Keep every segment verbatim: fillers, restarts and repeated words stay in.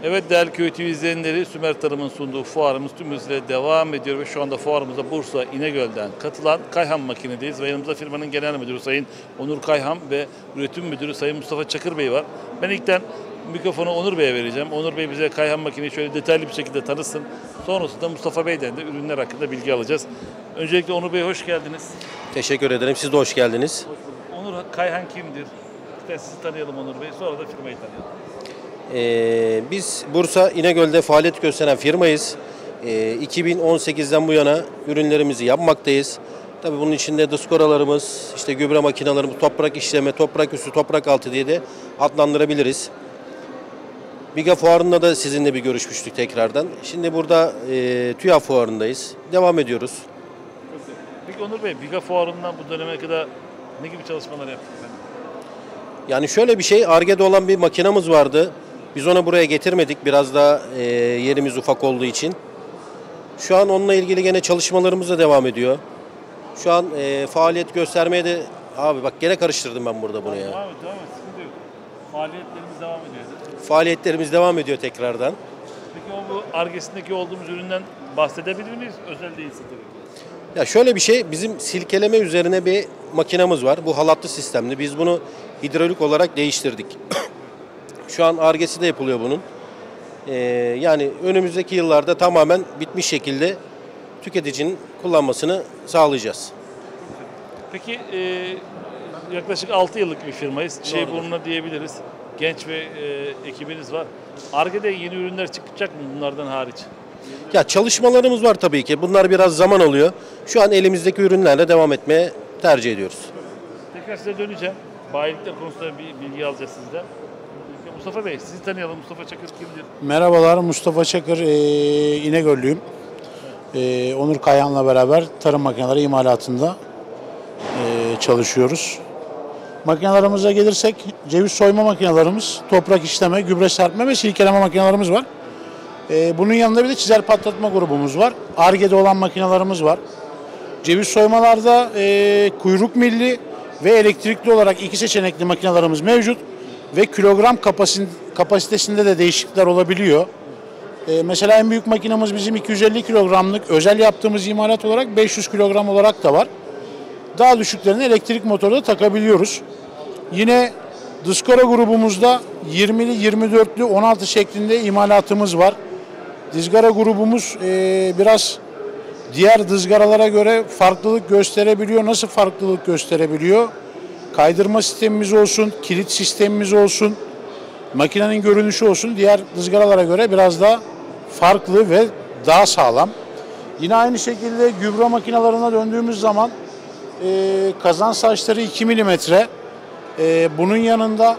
Evet değerli Köy T V izleyenleri, Sümer Tarım'ın sunduğu fuarımız tüm hızıyla devam ediyor ve şu anda fuarımıza Bursa İnegöl'den katılan Kayhan Makine'deyiz ve yanımızda firmanın genel müdürü Sayın Onur Kayhan ve üretim müdürü Sayın Mustafa Çakır Bey var. Ben ilkten mikrofonu Onur Bey'e vereceğim. Onur Bey bize Kayhan Makine'yi şöyle detaylı bir şekilde tanısın. Sonrasında Mustafa Bey'den de ürünler hakkında bilgi alacağız. Öncelikle Onur Bey hoş geldiniz. Teşekkür ederim. Siz de hoş geldiniz. Hoş bulduk. Onur Kayhan kimdir? İşte sizi tanıyalım Onur Bey, sonra da firmayı tanıyalım. Ee, biz Bursa İnegöl'de faaliyet gösteren firmayız. Ee, iki bin on sekizden bu yana ürünlerimizi yapmaktayız. Tabii bunun içinde dıskoralarımız, işte gübre makinelerimiz, toprak işleme, toprak üstü, toprak altı diye de adlandırabiliriz. Biga Fuarı'nda da sizinle bir görüşmüştük tekrardan. Şimdi burada e, TÜYAP Fuarı'ndayız. Devam ediyoruz. Peki Onur Bey, Biga Fuarı'ndan bu döneme kadar ne gibi çalışmalar yaptık efendim? Yani şöyle bir şey, Ar-Ge'de olan bir makinamız vardı. Biz onu buraya getirmedik. Biraz daha e, yerimiz ufak olduğu için. Şu an onunla ilgili gene çalışmalarımız da devam ediyor. Şu an e, faaliyet göstermeye de... Abi bak gene karıştırdım ben burada bunu ya. Devam et, devam et. Sıkıntı yok. Faaliyetlerimiz devam ediyor. Faaliyetlerimiz devam ediyor tekrardan. Peki o bu Ar-Ge'sindeki olduğumuz üründen bahsedebilir miyiz? Özel değilse tabii. Ya şöyle bir şey, bizim silkeleme üzerine bir makinamız var. Bu halatlı sistemli. Biz bunu hidrolik olarak değiştirdik. Şu an Ar-Ge'si de yapılıyor bunun. Ee, yani önümüzdeki yıllarda tamamen bitmiş şekilde tüketicinin kullanmasını sağlayacağız. Peki e, yaklaşık altı yıllık bir firmayız. Şeyburnu'na diyebiliriz. Genç ve e, ekibiniz var. Ar-Ge'de yeni ürünler çıkacak mı bunlardan hariç? Ya çalışmalarımız var tabii ki. Bunlar biraz zaman alıyor. Şu an elimizdeki ürünlerle devam etmeye tercih ediyoruz. Tekrar size döneceğim. Bayilikler konusunda bir bilgi alacağız sizden. Mustafa Bey, sizi tanıyalım. Mustafa Çakır kimdir? Merhabalar, Mustafa Çakır, e, İnegöllüyüm. E, Onur Kayhan'la beraber tarım makineleri imalatında e, çalışıyoruz. Makinelerimize gelirsek, ceviz soyma makinelerimiz, toprak işleme, gübre serpme ve silkeleme makinelerimiz var. E, bunun yanında bir de çizer patlatma grubumuz var. Ar-Ge'de olan makinelerimiz var. Ceviz soymalarda e, kuyruk milli ve elektrikli olarak iki seçenekli makinelerimiz mevcut. Ve kilogram kapasitesinde de değişiklikler olabiliyor. Ee, mesela en büyük makinamız bizim iki yüz elli kilogramlık, özel yaptığımız imalat olarak beş yüz kilogram olarak da var. Daha düşüklerini elektrik motorda takabiliyoruz. Yine Dızgara grubumuzda yirmili, yirmi dörtlü, on altı şeklinde imalatımız var. Dızgara grubumuz e, biraz diğer dızgaralara göre farklılık gösterebiliyor. Nasıl farklılık gösterebiliyor? Kaydırma sistemimiz olsun, kilit sistemimiz olsun, makinenin görünüşü olsun diğer ızgaralara göre biraz daha farklı ve daha sağlam. Yine aynı şekilde gübre makinelerine döndüğümüz zaman e, kazan saçları iki milimetre. E, bunun yanında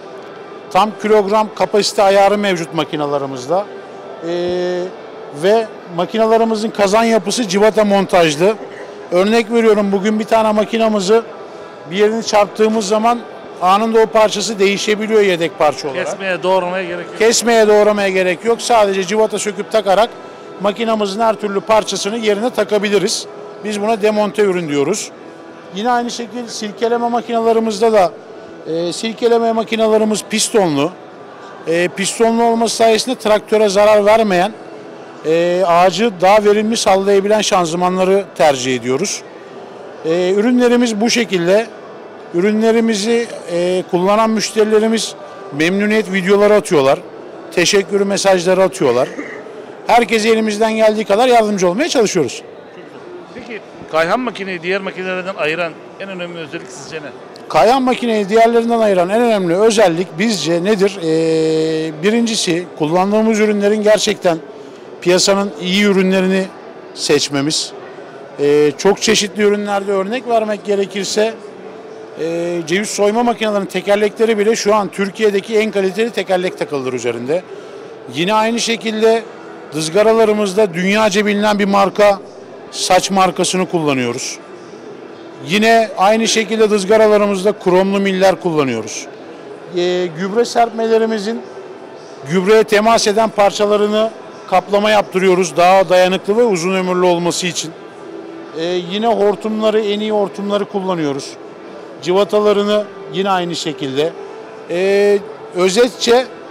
tam kilogram kapasite ayarı mevcut makinalarımızda. E, ve makinalarımızın kazan yapısı civata montajlı. Örnek veriyorum, bugün bir tane makinamızı bir yerini çarptığımız zaman anında o parçası değişebiliyor yedek parça olarak. Kesmeye, doğramaya gerek yok. Kesmeye, doğramaya gerek yok. Sadece civata söküp takarak makinamızın her türlü parçasını yerine takabiliriz. Biz buna demonte ürün diyoruz. Yine aynı şekilde silkeleme makinalarımızda da e, silkeleme makinalarımız pistonlu. E, pistonlu olması sayesinde traktöre zarar vermeyen, e, ağacı daha verimli sallayabilen şanzımanları tercih ediyoruz. E, ürünlerimiz bu şekilde. Ürünlerimizi e, kullanan müşterilerimiz memnuniyet videoları atıyorlar. Teşekkür mesajları atıyorlar. Herkese elimizden geldiği kadar yardımcı olmaya çalışıyoruz. Peki Kayhan makineyi diğer makinelerden ayıran en önemli özellik sizce ne? Kayhan makineyi diğerlerinden ayıran en önemli özellik bizce nedir? Ee, birincisi kullandığımız ürünlerin gerçekten piyasanın iyi ürünlerini seçmemiz. Ee, çok çeşitli ürünlerde örnek vermek gerekirse e, ceviz soyma makinelerinin tekerlekleri bile şu an Türkiye'deki en kaliteli tekerlek takılıdır üzerinde. Yine aynı şekilde ızgaralarımızda dünyaca bilinen bir marka, saç markasını kullanıyoruz. Yine aynı şekilde ızgaralarımızda kromlu miller kullanıyoruz. E, gübre serpmelerimizin gübreye temas eden parçalarını kaplama yaptırıyoruz daha dayanıklı ve uzun ömürlü olması için. E, yine hortumları, en iyi hortumları kullanıyoruz. Civatalarını yine aynı şekilde. E, özetçe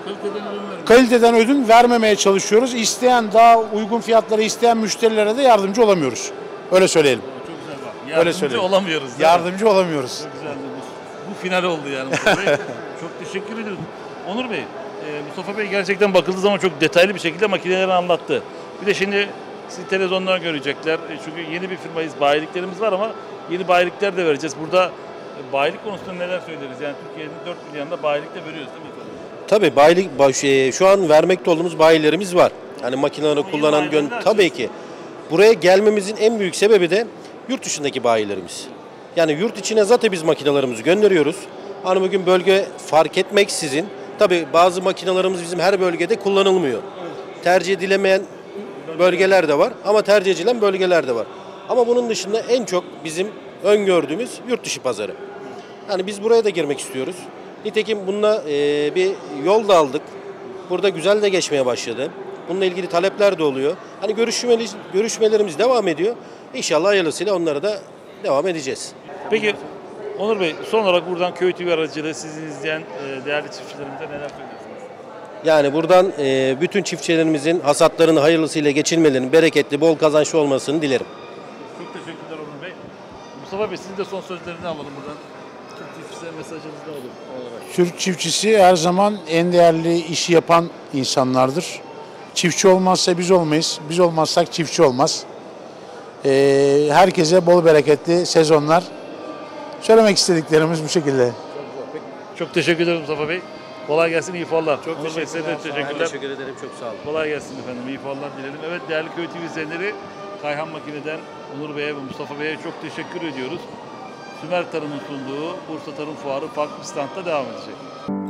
Kaliteden ürün vermiyor. Kaliteden ödün vermemeye çalışıyoruz. İsteyen, daha uygun fiyatlara isteyen müşterilere de yardımcı olamıyoruz. Öyle söyleyelim. Çok güzel bak. Öyle Yardımcı söyleyeyim. olamıyoruz. değil mi? Yardımcı olamıyoruz. Çok güzeldi. Bu, bu final oldu yani Mustafa Bey. Çok teşekkür ediyoruz. Onur Bey, e, Mustafa Bey gerçekten bakıldığı zaman çok detaylı bir şekilde makineleri anlattı. Bir de şimdi sizi televizyonda görecekler. E, çünkü yeni bir firmayız, bayiliklerimiz var ama yeni bayilikler de vereceğiz. Burada e, bayilik konusunda neler söyleriz? Yani Türkiye'nin dört milyonda bayilik de veriyoruz değil mi efendim? Tabii bayilik baş- e, şu an vermekte olduğumuz bayilerimiz var. Hani makineleri Ama yeni kullanan bayileri gön de tabii açıyoruz. ki. Buraya gelmemizin en büyük sebebi de yurt dışındaki bayilerimiz. Yani yurt içine zaten biz makinelerimizi gönderiyoruz. Hani bugün bölge fark etmeksizin tabii bazı makinelerimiz bizim her bölgede kullanılmıyor. Tercih edilemeyen bölgeler de var ama tercih edilen bölgeler de var. Ama bunun dışında en çok bizim öngördüğümüz yurt dışı pazarı. Yani biz buraya da girmek istiyoruz. Nitekim bununla e, bir yol da aldık. Burada güzel de geçmeye başladı. Bununla ilgili talepler de oluyor. Hani görüşmeli, görüşmelerimiz devam ediyor. İnşallah hayırlısıyla onlara da devam edeceğiz. Peki Onur Bey, son olarak buradan Köy T V aracılığıyla sizi izleyen e, değerli çiftçilerimize neler söylüyorsunuz? Yani buradan e, bütün çiftçilerimizin hasatlarını hayırlısıyla geçirmelerinin bereketli, bol kazançlı olmasını dilerim. Çok teşekkürler Onur Bey. Mustafa Bey, sizin de son sözlerini alalım buradan. Türk çiftçilere mesajınız ne olur? Olarak. Türk çiftçisi her zaman en değerli işi yapan insanlardır. Çiftçi olmazsa biz olmayız. Biz olmazsak çiftçi olmaz. Ee, herkese bol bereketli sezonlar. Söylemek istediklerimiz bu şekilde. Çok teşekkür ederim Mustafa Bey. Kolay gelsin, iyi fallar. Çok Onur Bey, size de teşekkürler. Teşekkür ederim, çok sağ olun. Kolay gelsin efendim, iyi fallar dilerim. Evet değerli Köy T V izleyenleri, Kayhan Makine'den Onur Bey'e ve Mustafa Bey'e çok teşekkür ediyoruz. Sümer Tarım'ın sunduğu Bursa Tarım Fuarı farklı bir standta devam edecek.